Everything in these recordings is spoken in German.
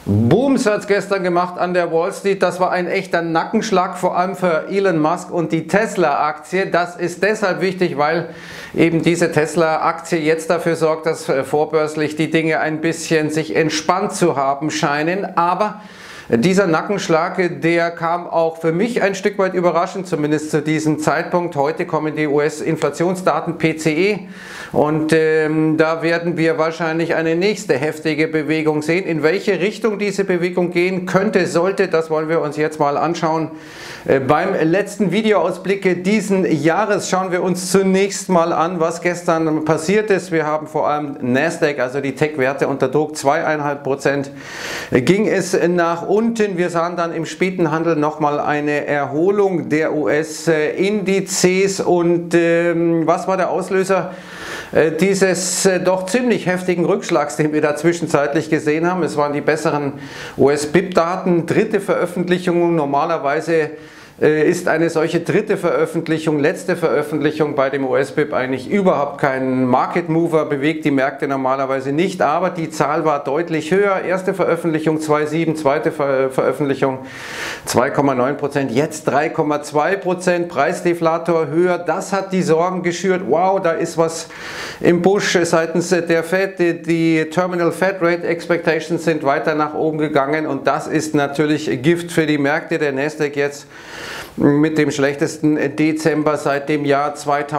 Booms hat es gestern gemacht an der Wall Street. Das war ein echter Nackenschlag, vor allem für Elon Musk und die Tesla-Aktie. Das ist deshalb wichtig, weil eben diese Tesla-Aktie jetzt dafür sorgt, dass vorbörslich die Dinge ein bisschen sich entspannt zu haben scheinen. Aber dieser Nackenschlag, der kam auch für mich ein Stück weit überraschend, zumindest zu diesem Zeitpunkt. Heute kommen die US-Inflationsdaten PCE und da werden wir wahrscheinlich eine nächste heftige Bewegung sehen. In welche Richtung diese Bewegung gehen könnte, sollte, das wollen wir uns jetzt mal anschauen. Beim letzten Videoausblick diesen Jahres schauen wir uns zunächst mal an, was gestern passiert ist. Wir haben vor allem Nasdaq, also die Tech-Werte unter Druck, 2,5% ging es nach unten. Wir sahen dann im späten Handel nochmal eine Erholung der US-Indizes. Und was war der Auslöser dieses doch ziemlich heftigen Rückschlags, den wir da zwischenzeitlich gesehen haben? Es waren die besseren US-BIP-Daten, dritte Veröffentlichung. Normalerweise ist eine solche dritte Veröffentlichung, letzte Veröffentlichung bei dem US-BIP eigentlich überhaupt kein Market Mover, bewegt die Märkte normalerweise nicht, aber die Zahl war deutlich höher. Erste Veröffentlichung 2,7, zweite Veröffentlichung 2,9%, jetzt 3,2%, Preisdeflator höher. Das hat die Sorgen geschürt, wow, da ist was im Busch seitens der Fed. Die Terminal Fed Rate Expectations sind weiter nach oben gegangen und das ist natürlich Gift für die Märkte. Der Nasdaq jetzt mit dem schlechtesten Dezember seit dem Jahr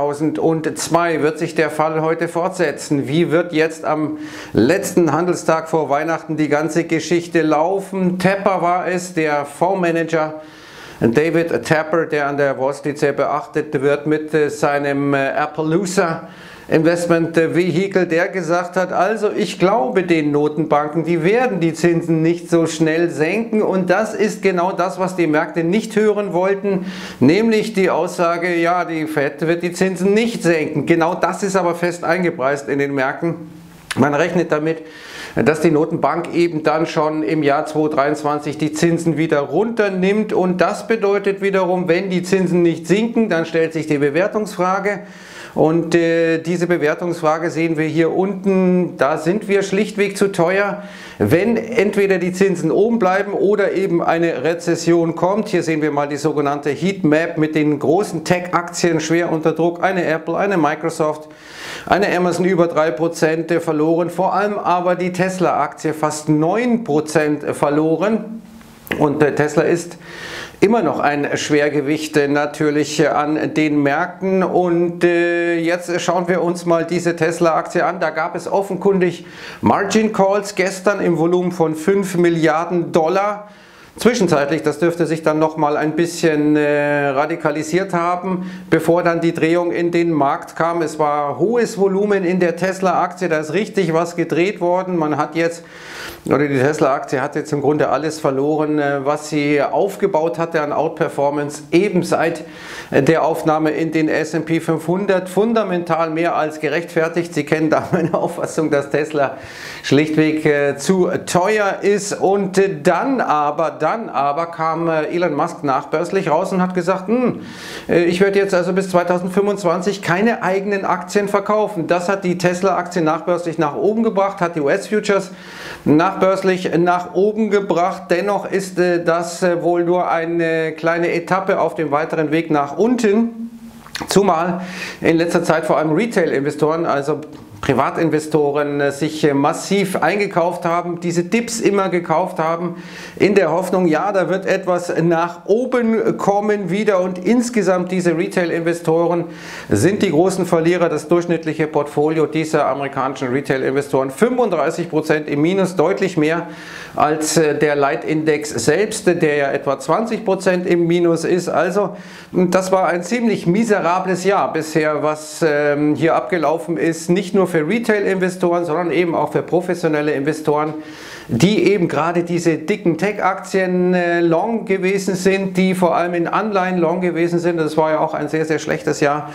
2002. Wird sich der Fall heute fortsetzen? Wie wird jetzt am letzten Handelstag vor Weihnachten die ganze Geschichte laufen? Tapper war es, der Fondsmanager David Tapper, der an der Wall Street sehr beachtet wird mit seinem Appaloosa Investment Vehicle, der gesagt hat, also ich glaube den Notenbanken, die werden die Zinsen nicht so schnell senken, und das ist genau das, was die Märkte nicht hören wollten, nämlich die Aussage, ja, die Fed wird die Zinsen nicht senken. Genau das ist aber fest eingepreist in den Märkten. Man rechnet damit, dass die Notenbank eben dann schon im Jahr 2023 die Zinsen wieder runternimmt, und das bedeutet wiederum, wenn die Zinsen nicht sinken, dann stellt sich die Bewertungsfrage. Und diese Bewertungsfrage sehen wir hier unten, da sind wir schlichtweg zu teuer, wenn entweder die Zinsen oben bleiben oder eben eine Rezession kommt. Hier sehen wir mal die sogenannte Heatmap mit den großen Tech-Aktien schwer unter Druck, eine Apple, eine Microsoft, eine Amazon über 3% verloren, vor allem aber die Tesla-Aktie fast 9% verloren. Und Tesla ist immer noch ein Schwergewicht natürlich an den Märkten, und jetzt schauen wir uns mal diese Tesla-Aktie an. Da gab es offenkundig Margin Calls gestern im Volumen von 5 Milliarden Dollar. Zwischenzeitlich, das dürfte sich dann noch mal ein bisschen radikalisiert haben, bevor dann die Drehung in den Markt kam. Es war hohes Volumen in der Tesla-Aktie, da ist richtig was gedreht worden. Man hat jetzt, oder die Tesla-Aktie hat jetzt im Grunde alles verloren, was sie aufgebaut hatte an Outperformance, eben seit der Aufnahme in den S&P 500, fundamental mehr als gerechtfertigt. Sie kennen da meine Auffassung, dass Tesla schlichtweg zu teuer ist, und dann aber kam Elon Musk nachbörslich raus und hat gesagt, ich werde jetzt also bis 2025 keine eigenen Aktien verkaufen. Das hat die Tesla-Aktie nachbörslich nach oben gebracht, hat die US-Futures nachbörslich nach oben gebracht. Dennoch ist das wohl nur eine kleine Etappe auf dem weiteren Weg nach unten, zumal in letzter Zeit vor allem Retail-Investoren, also Privatinvestoren, sich massiv eingekauft haben, diese Dips immer gekauft haben, in der Hoffnung, ja, da wird etwas nach oben kommen wieder, und insgesamt diese Retail-Investoren sind die großen Verlierer. Das durchschnittliche Portfolio dieser amerikanischen Retail-Investoren 35% im Minus, deutlich mehr als der Leitindex selbst, der ja etwa 20% im Minus ist. Also das war ein ziemlich miserables Jahr bisher, was hier abgelaufen ist, nicht nur für Retail-Investoren, sondern eben auch für professionelle Investoren, die eben gerade diese dicken Tech-Aktien long gewesen sind, die vor allem in Anleihen long gewesen sind. Das war ja auch ein sehr, sehr schlechtes Jahr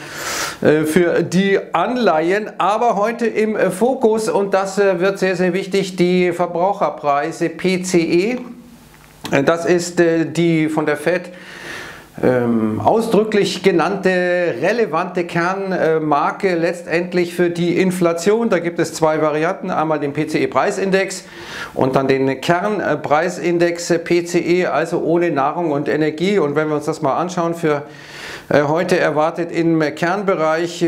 für die Anleihen. Aber heute im Fokus, und das wird sehr, sehr wichtig, die Verbraucherpreise PCE. Das ist die von der Fed ausdrücklich genannte relevante Kernmarke letztendlich für die Inflation. Da gibt es zwei Varianten, einmal den PCE-Preisindex und dann den Kernpreisindex PCE, also ohne Nahrung und Energie. Und wenn wir uns das mal anschauen, für heute erwartet im Kernbereich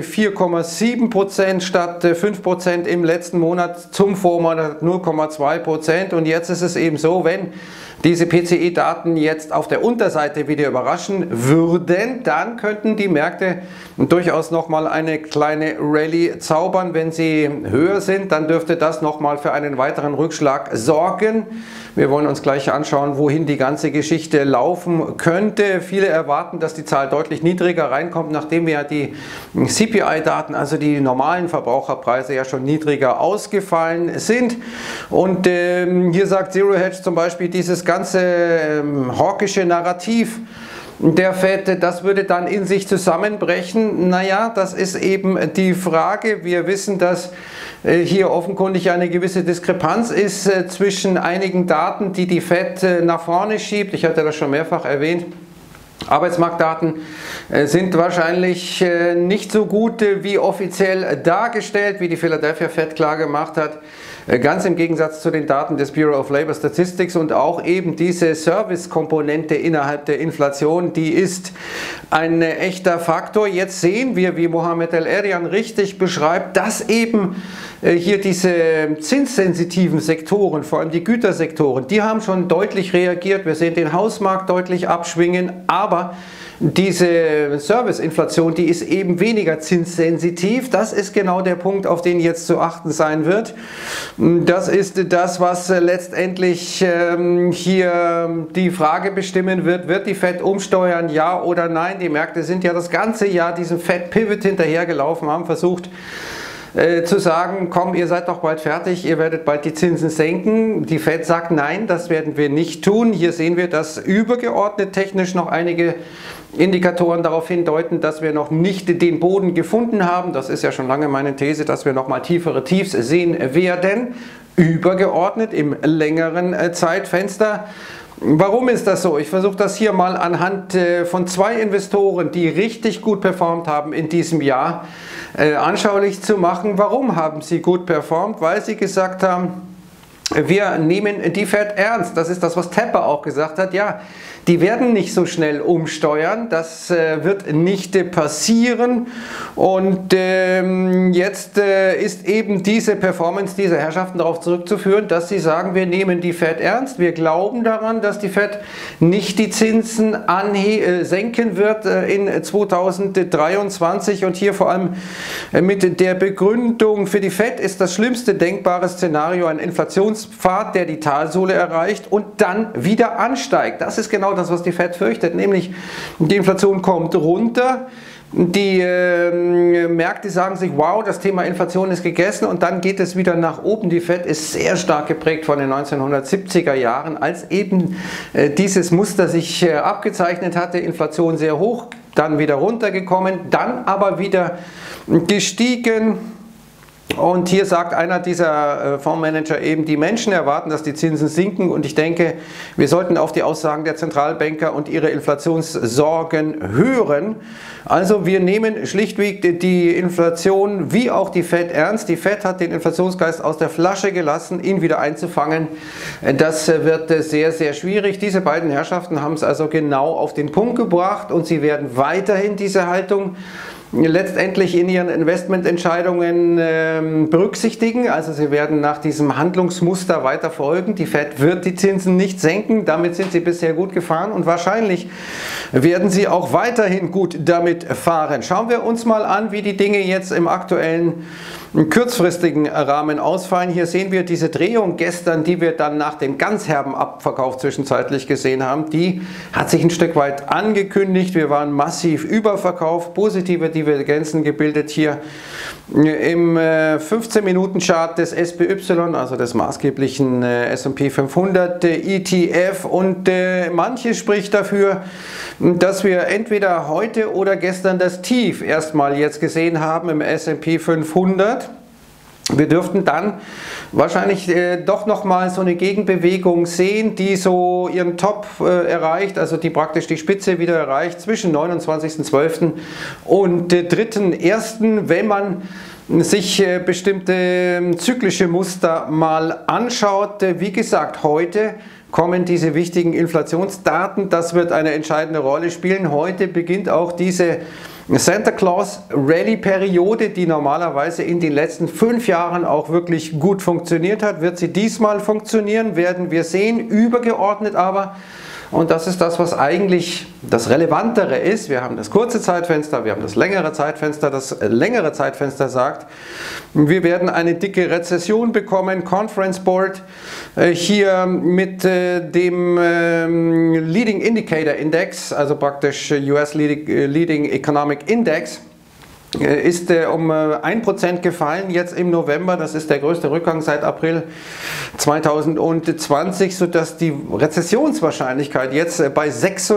4,7% statt 5% im letzten Monat, zum Vormonat 0,2%. Und jetzt ist es eben so, wenn diese PCE-Daten jetzt auf der Unterseite wieder überraschen würden, dann könnten die Märkte durchaus nochmal eine kleine Rallye zaubern. Wenn sie höher sind, dann dürfte das nochmal für einen weiteren Rückschlag sorgen. Wir wollen uns gleich anschauen, wohin die ganze Geschichte laufen könnte. Viele erwarten, dass die Zahl deutlich niedriger reinkommt, nachdem wir die CPI-Daten, also die normalen Verbraucherpreise, ja schon niedriger ausgefallen sind. Und hier sagt Zero Hedge zum Beispiel, dieses ganze hawkische Narrativ der Fed, das würde dann in sich zusammenbrechen. Naja, das ist eben die Frage. Wir wissen, dass hier offenkundig eine gewisse Diskrepanz ist zwischen einigen Daten, die die Fed nach vorne schiebt. Ich hatte das schon mehrfach erwähnt. Arbeitsmarktdaten sind wahrscheinlich nicht so gut wie offiziell dargestellt, wie die Philadelphia Fed klar gemacht hat. Ganz im Gegensatz zu den Daten des Bureau of Labor Statistics, und auch eben diese Service-Komponente innerhalb der Inflation, die ist ein echter Faktor. Jetzt sehen wir, wie Mohamed El-Erian richtig beschreibt, dass eben hier diese zinssensitiven Sektoren, vor allem die Gütersektoren, die haben schon deutlich reagiert. Wir sehen den Hausmarkt deutlich abschwingen, aber diese Serviceinflation, die ist eben weniger zinssensitiv. Das ist genau der Punkt, auf den jetzt zu achten sein wird. Das ist das, was letztendlich hier die Frage bestimmen wird. Wird die Fed umsteuern, ja oder nein? Die Märkte sind ja das ganze Jahr diesem Fed-Pivot hinterhergelaufen, haben versucht zu sagen, komm, ihr seid doch bald fertig, ihr werdet bald die Zinsen senken. Die Fed sagt, nein, das werden wir nicht tun. Hier sehen wir, dass übergeordnet technisch noch einige Indikatoren darauf hindeuten, dass wir noch nicht den Boden gefunden haben. Das ist ja schon lange meine These, dass wir noch mal tiefere Tiefs sehen werden, übergeordnet im längeren Zeitfenster. Warum ist das so? Ich versuche das hier mal anhand von zwei Investoren, die richtig gut performt haben in diesem Jahr, anschaulich zu machen. Warum haben sie gut performt? Weil sie gesagt haben, wir nehmen die Fed ernst. Das ist das, was Tapper auch gesagt hat. Ja, die werden nicht so schnell umsteuern. Das wird nicht passieren. Und jetzt ist eben diese Performance dieser Herrschaften darauf zurückzuführen, dass sie sagen, wir nehmen die Fed ernst. Wir glauben daran, dass die Fed nicht die Zinsen senken wird in 2023. Und hier vor allem mit der Begründung, für die Fed ist das schlimmste denkbare Szenario ein Inflationspfad, der die Talsohle erreicht und dann wieder ansteigt. Das ist genau das, was die Fed fürchtet, nämlich die Inflation kommt runter. Die Märkte sagen sich, wow, das Thema Inflation ist gegessen, und dann geht es wieder nach oben. Die Fed ist sehr stark geprägt von den 1970er Jahren, als eben dieses Muster sich abgezeichnet hatte, Inflation sehr hoch, dann wieder runtergekommen, dann aber wieder gestiegen. Und hier sagt einer dieser Fondsmanager eben, die Menschen erwarten, dass die Zinsen sinken, und ich denke, wir sollten auf die Aussagen der Zentralbanker und ihre Inflationssorgen hören. Also wir nehmen schlichtweg die Inflation wie auch die Fed ernst. Die Fed hat den Inflationsgeist aus der Flasche gelassen, ihn wieder einzufangen. Das wird sehr, sehr schwierig. Diese beiden Herrschaften haben es also genau auf den Punkt gebracht, und sie werden weiterhin diese Haltung letztendlich in ihren Investmententscheidungen berücksichtigen. Also sie werden nach diesem Handlungsmuster weiter folgen. Die Fed wird die Zinsen nicht senken, damit sind sie bisher gut gefahren, und wahrscheinlich werden sie auch weiterhin gut damit fahren. Schauen wir uns mal an, wie die Dinge jetzt im aktuellen kurzfristigen Rahmen ausfallen. Hier sehen wir diese Drehung gestern, die wir dann nach dem ganz herben Abverkauf zwischenzeitlich gesehen haben. Die hat sich ein Stück weit angekündigt. Wir waren massiv überverkauft, positive Divergenzen gebildet hier im 15-Minuten-Chart des SPY, also des maßgeblichen S&P 500 ETF, und manches spricht dafür, dass wir entweder heute oder gestern das Tief erstmal jetzt gesehen haben im S&P 500. Wir dürften dann wahrscheinlich doch nochmal so eine Gegenbewegung sehen, die so ihren Top erreicht, also die praktisch die Spitze wieder erreicht zwischen 29.12. und 3.1., wenn man sich bestimmte zyklische Muster mal anschaut. Wie gesagt, heute kommen diese wichtigen Inflationsdaten, das wird eine entscheidende Rolle spielen. Heute beginnt auch diese Santa Claus Rally Periode, die normalerweise in den letzten 5 Jahren auch wirklich gut funktioniert hat. Wird sie diesmal funktionieren, werden wir sehen, übergeordnet aber. Und das ist das, was eigentlich das Relevantere ist. Wir haben das kurze Zeitfenster, wir haben das längere Zeitfenster. Das längere Zeitfenster sagt, wir werden eine dicke Rezession bekommen. Conference Board hier mit dem Leading Indicator Index, also praktisch US Leading Economic Index, ist um 1% gefallen jetzt im November. Das ist der größte Rückgang seit April 2020, sodass die Rezessionswahrscheinlichkeit jetzt bei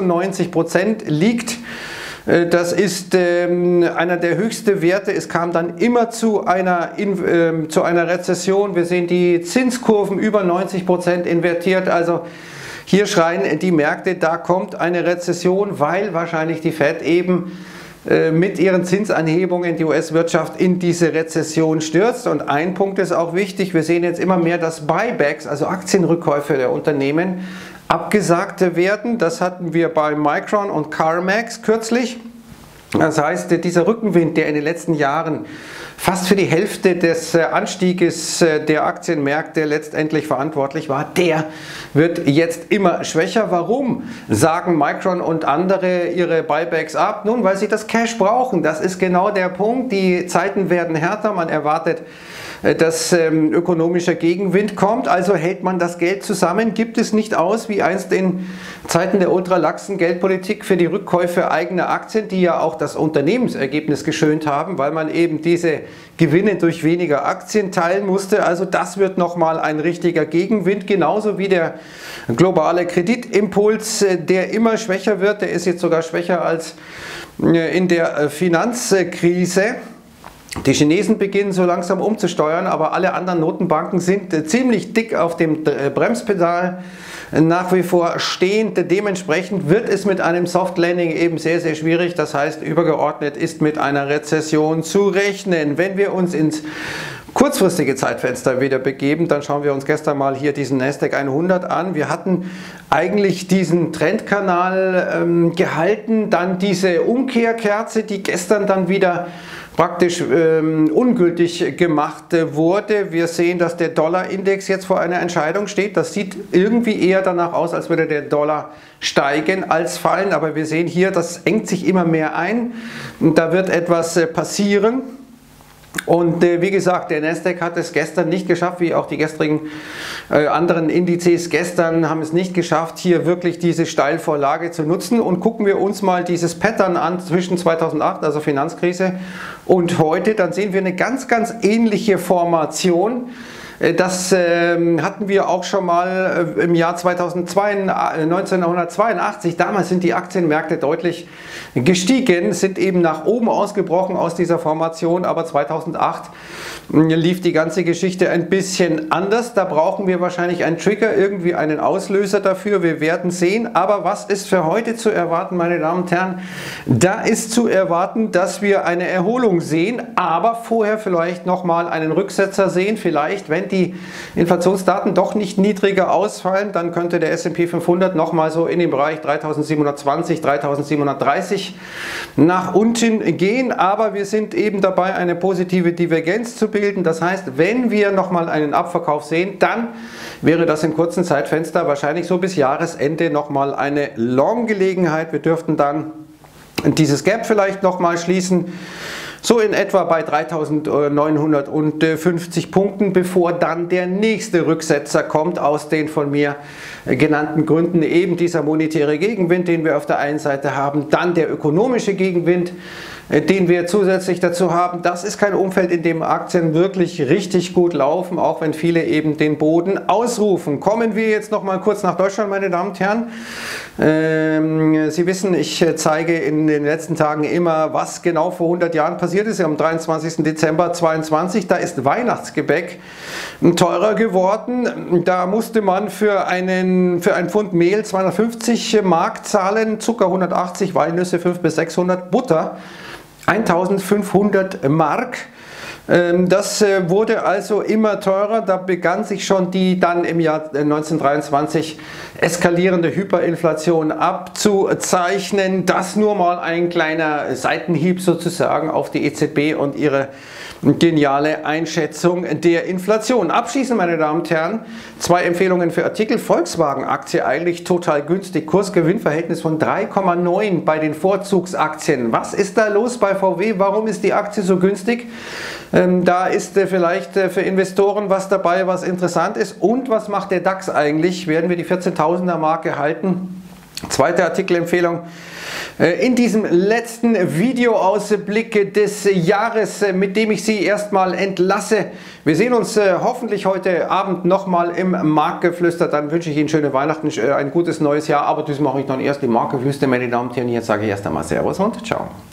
96% liegt. Das ist einer der höchsten Werte. Es kam dann immer zu einer Rezession. Wir sehen die Zinskurven über 90% invertiert. Also hier schreien die Märkte, da kommt eine Rezession, weil wahrscheinlich die Fed eben mit ihren Zinsanhebungen die US-Wirtschaft in diese Rezession stürzt. Und ein Punkt ist auch wichtig, wir sehen jetzt immer mehr, dass Buybacks, also Aktienrückkäufe der Unternehmen, abgesagt werden. Das hatten wir bei Micron und CarMax kürzlich. Das heißt, dieser Rückenwind, der in den letzten Jahren fast für die Hälfte des Anstieges der Aktienmärkte letztendlich verantwortlich war, der wird jetzt immer schwächer. Warum sagen Micron und andere ihre Buybacks ab? Nun, weil sie das Cash brauchen. Das ist genau der Punkt. Die Zeiten werden härter. Man erwartet, dass ökonomischer Gegenwind kommt, also hält man das Geld zusammen, gibt es nicht aus wie einst in Zeiten der ultralaxen Geldpolitik für die Rückkäufe eigener Aktien, die ja auch das Unternehmensergebnis geschönt haben, weil man eben diese Gewinne durch weniger Aktien teilen musste. Also das wird nochmal ein richtiger Gegenwind, genauso wie der globale Kreditimpuls, der immer schwächer wird, der ist jetzt sogar schwächer als in der Finanzkrise. Die Chinesen beginnen so langsam umzusteuern, aber alle anderen Notenbanken sind ziemlich dick auf dem Bremspedal nach wie vor stehend. Dementsprechend wird es mit einem Soft Landing eben sehr, sehr schwierig. Das heißt, übergeordnet ist mit einer Rezession zu rechnen. Wenn wir uns ins kurzfristige Zeitfenster wieder begeben, dann schauen wir uns gestern mal hier diesen Nasdaq 100 an. Wir hatten eigentlich diesen Trendkanal gehalten, dann diese Umkehrkerze, die gestern dann wieder praktisch ungültig gemacht wurde. Wir sehen, dass der Dollarindex jetzt vor einer Entscheidung steht. Das sieht irgendwie eher danach aus, als würde der Dollar steigen als fallen. Aber wir sehen hier, das engt sich immer mehr ein. Und da wird etwas passieren. Und wie gesagt, der Nasdaq hat es gestern nicht geschafft, wie auch die gestrigen anderen Indizes gestern haben es nicht geschafft, hier wirklich diese Steilvorlage zu nutzen. Und gucken wir uns mal dieses Pattern an zwischen 2008, also Finanzkrise, und heute, dann sehen wir eine ganz, ganz ähnliche Formation. Das hatten wir auch schon mal im Jahr 1982. Damals sind die Aktienmärkte deutlich gestiegen, sind eben nach oben ausgebrochen aus dieser Formation, aber 2008 lief die ganze Geschichte ein bisschen anders. Da brauchen wir wahrscheinlich einen Trigger, irgendwie einen Auslöser dafür. Wir werden sehen. Aber was ist für heute zu erwarten, meine Damen und Herren? Da ist zu erwarten, dass wir eine Erholung sehen, aber vorher vielleicht nochmal einen Rücksetzer sehen. Vielleicht, wenn die Inflationsdaten doch nicht niedriger ausfallen, dann könnte der S&P 500 nochmal so in den Bereich 3720, 3730 nach unten gehen. Aber wir sind eben dabei, eine positive Divergenz zu bilden. Das heißt, wenn wir nochmal einen Abverkauf sehen, dann wäre das im kurzen Zeitfenster wahrscheinlich so bis Jahresende nochmal eine Long-Gelegenheit. Wir dürften dann dieses Gap vielleicht nochmal schließen. So in etwa bei 3.950 Punkten, bevor dann der nächste Rücksetzer kommt aus den von mir genannten Gründen. Eben dieser monetäre Gegenwind, den wir auf der einen Seite haben, dann der ökonomische Gegenwind, den wir zusätzlich dazu haben. Das ist kein Umfeld, in dem Aktien wirklich richtig gut laufen, auch wenn viele eben den Boden ausrufen. Kommen wir jetzt noch mal kurz nach Deutschland, meine Damen und Herren. Sie wissen, ich zeige in den letzten Tagen immer, was genau vor 100 Jahren passiert ist. Am 23. Dezember 22, da ist Weihnachtsgebäck teurer geworden. Da musste man für ein Pfund Mehl 250 Mark zahlen, Zucker 180, Walnüsse 500 bis 600, Butter 1500 Mark. Das wurde also immer teurer, da begann sich schon die dann im Jahr 1923 eskalierende Hyperinflation abzuzeichnen. Das nur mal ein kleiner Seitenhieb sozusagen auf die EZB und ihre geniale Einschätzung der Inflation. Abschließend, meine Damen und Herren, 2 Empfehlungen für Artikel. Volkswagen-Aktie eigentlich total günstig, Kurs-Gewinn-Verhältnis von 3,9 bei den Vorzugsaktien. Was ist da los bei VW? Warum ist die Aktie so günstig? Da ist vielleicht für Investoren was dabei, was interessant ist. Und was macht der DAX eigentlich? Werden wir die 14.000er Marke halten? Zweite Artikelempfehlung. In diesem letzten Videoausblick des Jahres, mit dem ich Sie erstmal entlasse. Wir sehen uns hoffentlich heute Abend nochmal im Marktgeflüster. Dann wünsche ich Ihnen schöne Weihnachten, ein gutes neues Jahr. Aber das mache ich dann erst im Marktgeflüster, meine Damen und Herren. Jetzt sage ich erst einmal Servus und Ciao.